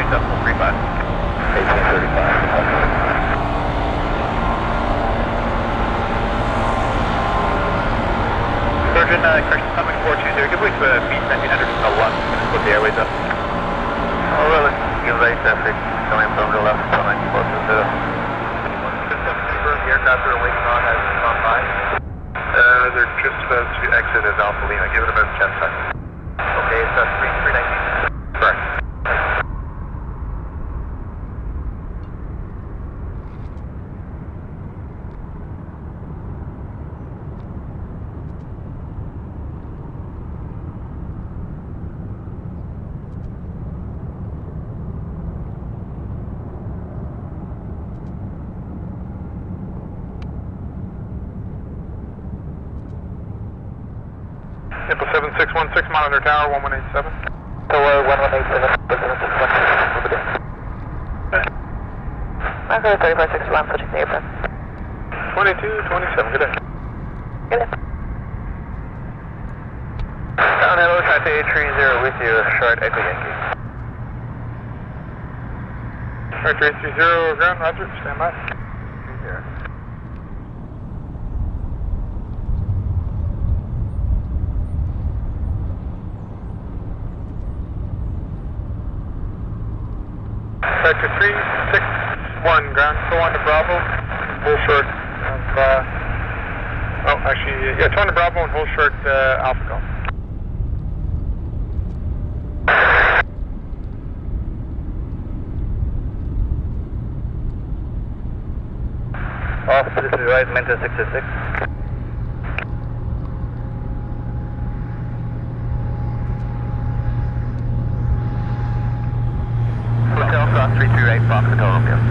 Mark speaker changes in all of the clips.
Speaker 1: 1835. 1835. Surgeon, correction, coming 420, give way to Vista Cargo from the left, put the airways up. Oh, really? Give right traffic, coming from the left, coming closer to the aircraft are waiting on has gone by. They're just about to exit as Alpha Lima, give it about 10 seconds. Okay, so 319. Correct.
Speaker 2: Tempo 7616, monitor tower 1187.
Speaker 1: Tower 1187, 7616, over there. Monitor 3561, switching the airplane.
Speaker 2: 2227, good day.
Speaker 1: Good day. Down hello, Taipei 830 with you, short Echo Yankee.
Speaker 2: Factory 830, ground, roger, stand by.
Speaker 1: Here.
Speaker 2: Factor 361, ground, go on to Bravo, hold short of, yeah, 2 on to Bravo and hold short Alpha Golf.
Speaker 1: Off, this is right, Menta 666. Hotel Cross 338, Fox Hotel Romeo.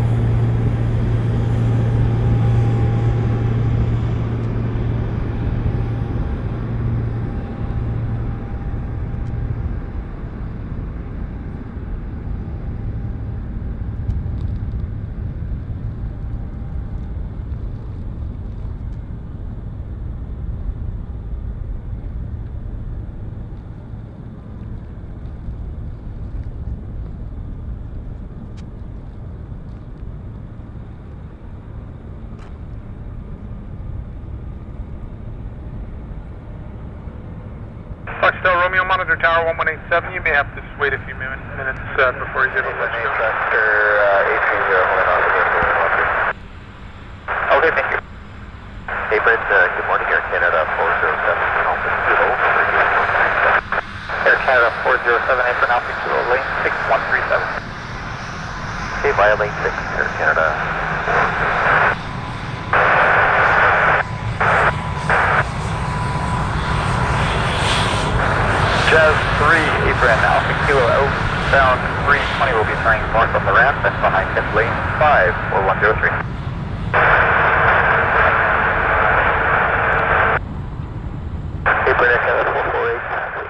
Speaker 2: Foxtel Romeo, monitor tower 1187. You may have to just wait a few minutes before he's able to let you go.
Speaker 1: Factor 830, holding on to the airport. Okay, thank you. Hey, Brett, good morning, Air Canada 407, altitude over Air Canada 407, apron altitude lane 6137. Okay, via lane 6, Air Canada. Jazz 3, apron Alpha Kilo outbound 320 will be turning north on the ramp and behind him lane 5, 4103. Apron Air Canada 448.